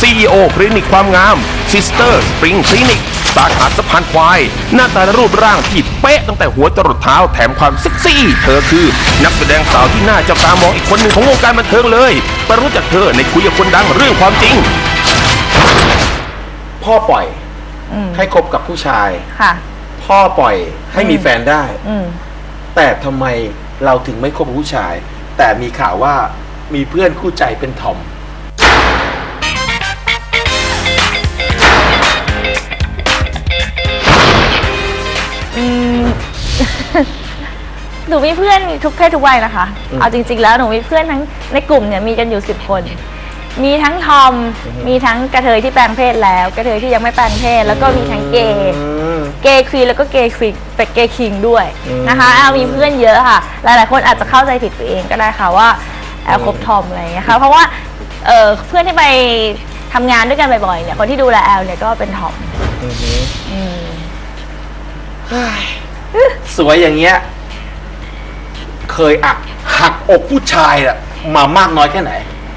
CEO คลินิกความงาม Sister Spring Clinic สาขาสะพานควายหน้าตาและรูปร่างที่เป๊ะตั้งแต่หัวจรดเท้าแถมความเซ็กซี่เธอคือนักแสดงสาวที่น่าจับตามองอีกคนหนึ่งของวงการบันเทิงเลยไปรู้จักเธอในคุยกับคนดังเรื่องความจริงพ่อปล่อยให้คบกับผู้ชายค่ะพ่อปล่อยให้มีแฟนได้แต่ทำไมเราถึงไม่คบกับผู้ชายแต่มีข่าวว่ามีเพื่อนคู่ใจเป็นทอมหนูมีเพื่อนทุกเพศทุกวัยนะคะเอาจริงๆแล้วหนูมีเพื่อนทั้งในกลุ่มเนี่ยมีกันอยู่10 คนมีทั้งทอมมีทั้งกระเทยที่แปลงเพศแล้วกระเทยที่ยังไม่แปลงเพศแล้วก็มีทั้งเกย์ควีนแล้วก็เกย์คิงด้วยนะคะแอลมีเพื่อนเยอะค่ะหลายๆคนอาจจะเข้าใจผิดไปเองก็ได้ค่ะว่าแอลคบทอมอะไรอย่างเงี้ยค่ะเพราะว่าเพื่อนที่ไปทำงานด้วยกันบ่อยๆเนี่ยคนที่ดูแลแอลเนี่ยก็เป็นทอมสวยอย่างเงี้ยเคยหักอกผู้ชายอะมามากน้อยแค่ไหน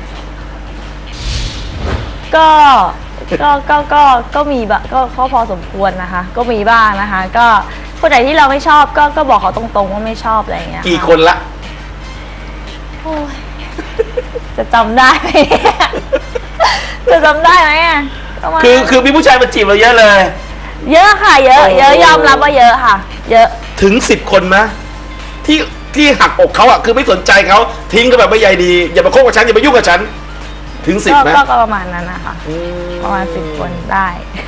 ก็มีก็พอสมควรนะคะก็มีบ้างนะคะก็คนไหนที่เราไม่ชอบก็บอกเขาตรงๆว่าไม่ชอบอะไรอย่างเงี้ยกี่คนละโอ้ยจะจำได้ไหมจะจำได้ไหมอ่ะคือมีผู้ชายมาจีบเราเยอะเลยเยอะค่ะเยอะยอมรับว่าเยอะค่ะเยอะถึง10 คนไหมที่หักอกเขาอ่ะคือไม่สนใจเขาทิ้งก็แบบไม่ใยดีอย่ามาคบกับฉันอย่ามายุ่งกับฉันถึง10ไหมก็ประมาณนั้นนะคะประมาณ10 คนได้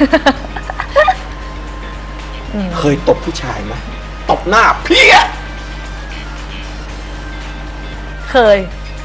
เคยตบผู้ชายไหมตบหน้าเพี้ยเคย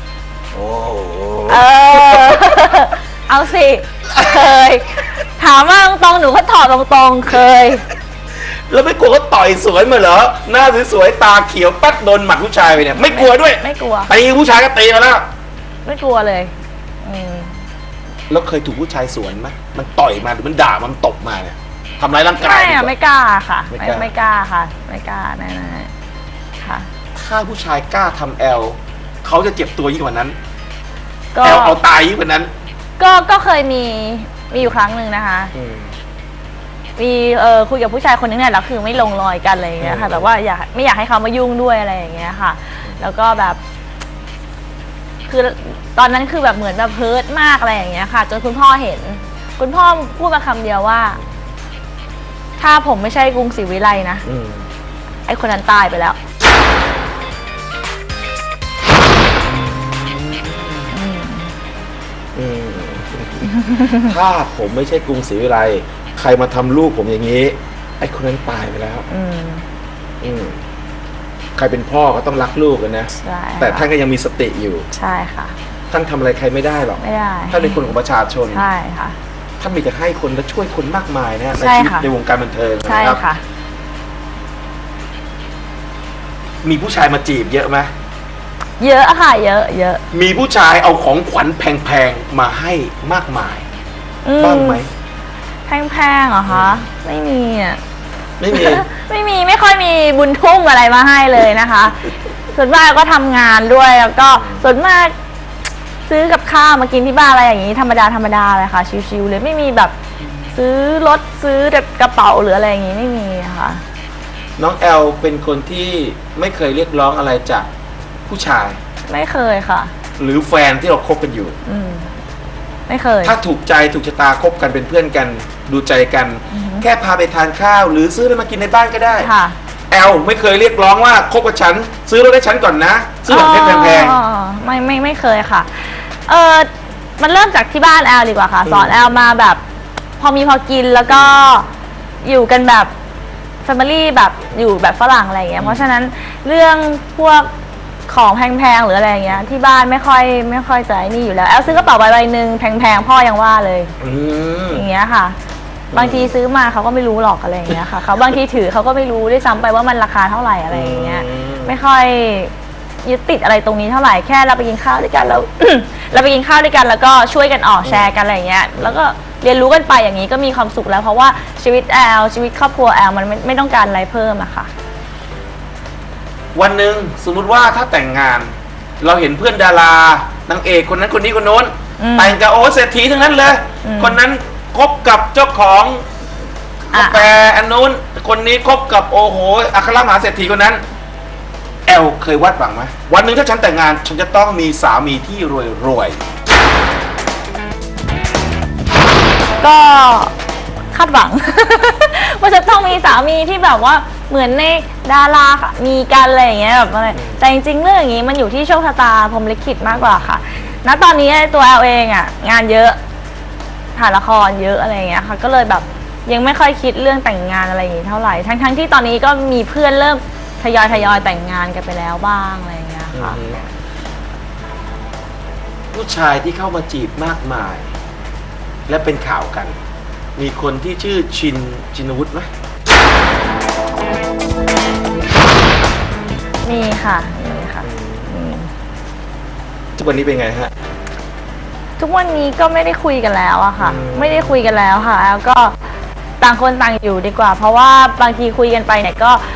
เอาสิเคยถามว่าตรงๆหนูก็ตอบตรงๆเคยแล้วไม่กลัวเขาต่อยสวยมาเหรอหน้าสวยๆตาเขียวปั๊ดโดนหมัดผู้ชายไปเนี่ยไม่กลัวด้วยไม่กลัวตีผู้ชายก็ตีมาแล้วไม่กลัวเลยแล้วเคยถูกผู้ชายสวนไหมมันต่อยมาหรือมันด่ามันตบมาเนี่ยทำร้ายร่างกายไม่กล้าค่ะไม่กล้าค่ะไม่กล้าแน่ๆค่ะถ้าผู้ชายกล้าทำแอลเขาจะเจ็บตัวยิ่งกว่านั้นแอลเอาตายยิ่งกว่านั้นก็เคยมีอยู่ครั้งหนึ่งนะคะมีคุยกับผู้ชายคนนึงเนี่ยแล้วคือไม่ลงรอยกันอะไรอย่างเงี้ยค่ะแบบว่าไม่อยากให้เขามายุ่งด้วยอะไรอย่างเงี้ยค่ะแล้วก็แบบคือตอนนั้นคือแบบเหมือนแบบเฮิร์ตมากอะไรอย่างเงี้ยค่ะจนคุณพ่อเห็นคุณพ่อพูดมาคำเดียวว่าถ้าผมไม่ใช่กรุงศรีวิไลนะไอ้คนนั้นตายไปแล้วถ้าผมไม่ใช่กรุงศรีวิไลใครมาทำลูกผมอย่างนี้ไอ้คนนั้นตายไปแล้วใครเป็นพ่อก็ต้องรักลูกกันนะแต่ท่านก็ยังมีสติอยู่ใช่ค่ะท่านทำอะไรใครไม่ได้หรอกไม่ได้ท่านเป็นคนของประชาชนใช่ค่ะท่านมีแต่ให้คนและช่วยคนมากมายนะในชีวิตในวงการบันเทิงนะครับมีผู้ชายมาจีบเยอะไหมเยอะค่ะเยอะมีผู้ชายเอาของขวัญแพงๆมาให้มากมายบ้างไหมแพงเหรอคะไม่มีอ่ะไม่ค่อยมีบุญทุ่มอะไรมาให้เลยนะคะส่วนมากก็ทำงานด้วยแล้วก็ส่วนมากซื้อกับข้าวมากินที่บ้านอะไรอย่างนี้ธรรมดาเลยค่ะชิวๆเลยไม่มีแบบซื้อรถซื้อกระเป๋าหรืออะไรอย่างนี้ไม่มีค่ะน้องแอลเป็นคนที่ไม่เคยเรียกร้องอะไรจากผู้ชายไม่เคยค่ะหรือแฟนที่เราคบกันอยู่ไม่เคยถ้าถูกใจถูกชะตาคบกันเป็นเพื่อนกันดูใจกันแค่พาไปทานข้าวหรือซื้ออะไรมากินในบ้านก็ได้แอลไม่เคยเรียกร้องว่าคบกับฉันซื้อรถให้ฉันก่อนนะซื้อของแพงๆไม่เคยค่ะมันเริ่มจากที่บ้านแอลดีกว่าค่ะสอนแอลมาแบบพอมีพอกินแล้วก็อยู่กันแบบแฟมิลี่แบบอยู่แบบฝรั่งอะไรอย่างเงี้ยเพราะฉะนั้นเรื่องพวกของแพงๆหรืออะไรอย่างเงี้ยที่บ้านไม่ค่อยจะนี่อยู่แล้วแอลซื้อกระเป๋าใบหนึ่งแพงๆพ่อยังว่าเลยอย่างเงี้ยค่ะบางทีซื้อมาเขาก็ไม่รู้หรอกอะไรอย่างเงี้ยค่ะเขาบางทีถือเขาก็ไม่รู้ด้วยซ้ำไปว่ามันราคาเท่าไหร่อะไรอย่างเงี้ยไม่ค่อยยึดติดอะไรตรงนี้เท่าไหร่แค่เราไปกินข้าวด้วยกันแล้วเราไปกินข้าวด้วยกันแล้วก็ช่วยกันออกแชร์กันอะไรอย่างเงี้ยแล้วก็เรียนรู้กันไปอย่างนี้ก็มีความสุขแล้วเพราะว่าชีวิตแอลชีวิตครอบครัวแอลมันไม่ต้องการอะไรเพิ่มอะค่ะวันหนึ่งสมมุติว่าถ้าแต่งงานเราเห็นเพื่อนดารานางเอกคนนั้นคนนี้คนโน้นแต่งกับโอ้เศรษฐีทั้งนั้นเลยคนนั้นคบกับเจ้าของกาแฟอันนู้นคนนี้คบกับโอ้โหอัครมหาเศรษฐีคนนั้นแอลเคยวาดหวังไหมวันหนึ่งถ้าฉันแต่งงานฉันจะต้องมีสามีที่รวยก็คาดหวัง ว่าจะต้องมีสามีที่แบบว่าเหมือนในดาราค่ะมีกันอะไรอย่างเงี้ยแบบอะไรแต่จริงๆเรื่องอย่างนี้มันอยู่ที่โชคชะตาพรหมลิขิตมากกว่าค่ะณตอนนี้ตัวแอลเองอ่ะงานเยอะถ่ายละครเยอะอะไรอย่างเงี้ยค่ะก็เลยแบบยังไม่ค่อยคิดเรื่องแต่งงานอะไรอย่างงี้เท่าไหร่ทั้งที่ตอนนี้ก็มีเพื่อนเริ่มทยอยแต่งงานกันไปแล้วบ้างอะไรอย่างเงี้ยค่ะผู้ชายที่เข้ามาจีบมากมาย และเป็นข่าวกัน มีคนที่ชื่อชินวุฒิไหมมีค่ะทุกวันนี้เป็นไงฮะทุกวันนี้ก็ไม่ได้คุยกันแล้วอะค่ะไม่ได้คุยกันแล้วค่ะแล้วก็ต่างคนต่างอยู่ดีกว่าเพราะว่าบางทีคุยกันไปเนี่ยก็